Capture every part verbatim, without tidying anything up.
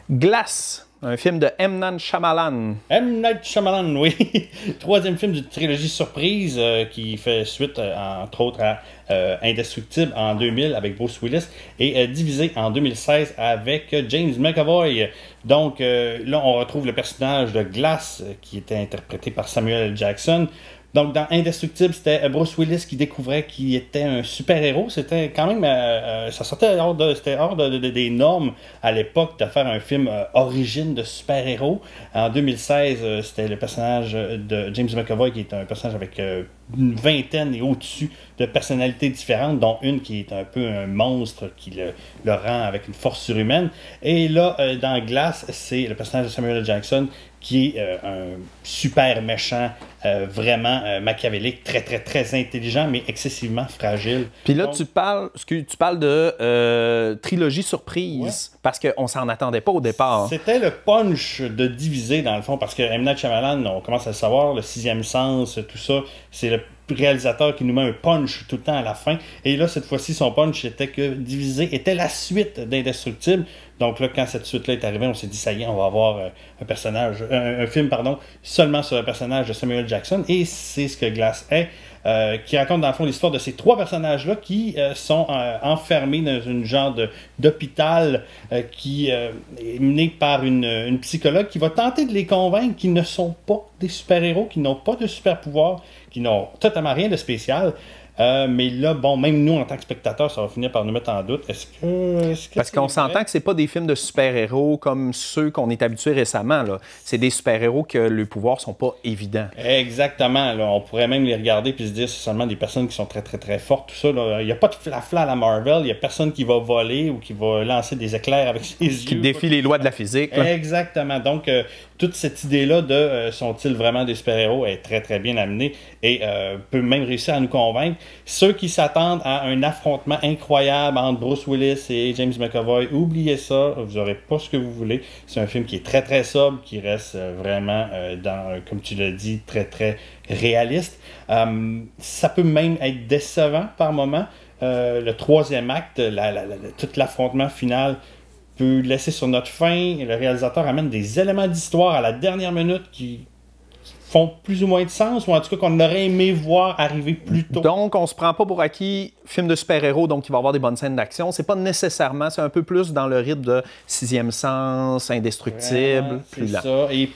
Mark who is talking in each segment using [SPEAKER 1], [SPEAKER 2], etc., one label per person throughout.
[SPEAKER 1] Glace, un film de M. Night Shyamalan.
[SPEAKER 2] M. Night Shyamalan, oui. Troisième film d'une trilogie surprise euh, qui fait suite, euh, entre autres, à euh, Indestructible en deux mille avec Bruce Willis et euh, Divisé en deux mille seize avec James McAvoy. Donc euh, là, on retrouve le personnage de Glace euh, qui était interprété par Samuel L. Jackson. Donc, dans Indestructible, c'était Bruce Willis qui découvrait qu'il était un super-héros. C'était quand même... Euh, ça sortait hors, de, c'était hors de, de, des normes à l'époque de faire un film euh, origine de super-héros. En deux mille seize, euh, c'était le personnage de James McAvoy qui est un personnage avec euh, une vingtaine et au-dessus de personnalités différentes, dont une qui est un peu un monstre qui le, le rend avec une force surhumaine. Et là, euh, dans Glace, c'est le personnage de Samuel L. Jackson qui est euh, un super méchant, euh, vraiment euh, machiavélique, très, très, très intelligent, mais excessivement fragile.
[SPEAKER 1] Puis là,
[SPEAKER 2] Donc,
[SPEAKER 1] tu parles, excuse, tu parles de euh, trilogie surprise, ouais. Parce qu'on s'en attendait pas au départ.
[SPEAKER 2] C'était le punch de Divisé, dans le fond, parce que M. Night Shyamalan, on commence à le savoir, le sixième sens, tout ça, c'est le réalisateur qui nous met un punch tout le temps à la fin. Et là, cette fois-ci, son punch était que Divisé était la suite d'Indestructible. Donc là, quand cette suite-là est arrivée, on s'est dit, ça y est, on va avoir euh, un personnage, un, un film, pardon, seulement sur le personnage de Samuel Jackson. Et c'est ce que Glace est, euh, qui raconte dans le fond l'histoire de ces trois personnages-là qui euh, sont euh, enfermés dans une genre d'hôpital euh, qui euh, est mené par une, une psychologue qui va tenter de les convaincre qu'ils ne sont pas des super-héros, qu'ils n'ont pas de super-pouvoirs, qui n'ont totalement rien de spécial. Euh, mais là, bon, même nous, en tant que spectateurs, ça va finir par nous mettre en doute. Est-ce que... Est-ce que
[SPEAKER 1] Parce qu'on s'entend que c'est pas des films de super-héros comme ceux qu'on est habitués récemment. C'est des super-héros que les pouvoirs sont pas évidents.
[SPEAKER 2] Exactement. Là. On pourrait même les regarder et se dire que c'est seulement des personnes qui sont très, très, très fortes. Tout ça, là. Il n'y a pas de flafla à la Marvel. Il n'y a personne qui va voler ou qui va lancer des éclairs avec ses yeux.
[SPEAKER 1] Qui défie les lois de la physique. Là.
[SPEAKER 2] Exactement. Donc, euh, toute cette idée-là de euh, sont-ils vraiment des super-héros est très, très bien amenée et euh, peut même réussir à nous convaincre. Ceux qui s'attendent à un affrontement incroyable entre Bruce Willis et James McAvoy, oubliez ça, vous n'aurez pas ce que vous voulez. C'est un film qui est très très sobre, qui reste vraiment, euh, dans, comme tu l'as dit, très très réaliste. Euh, ça peut même être décevant par moments. Euh, le troisième acte, la, la, la, tout l'affrontement final peut laisser sur notre faim. Le réalisateur amène des éléments d'histoire à la dernière minute qui font plus ou moins de sens, ou en tout cas qu'on aurait aimé voir arriver plus tôt.
[SPEAKER 1] Donc, on se prend pas pour acquis film de super-héros, donc il va y avoir des bonnes scènes d'action. C'est pas nécessairement, c'est un peu plus dans le rythme de Sixième Sens, Indestructible, plus lent.
[SPEAKER 2] Ça. Et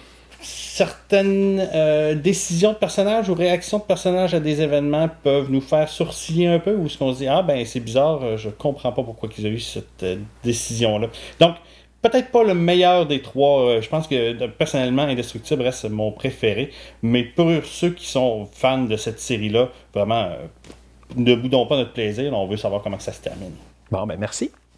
[SPEAKER 2] certaines euh, décisions de personnages ou réactions de personnages à des événements peuvent nous faire sourciller un peu, ou ce qu'on se dit, ah ben c'est bizarre, je comprends pas pourquoi ils ont eu cette euh, décision-là. Donc, peut-être pas le meilleur des trois. Je pense que personnellement, Indestructible reste mon préféré. Mais pour ceux qui sont fans de cette série-là, vraiment, ne boudons pas notre plaisir. On veut savoir comment ça se termine.
[SPEAKER 1] Bon, ben merci.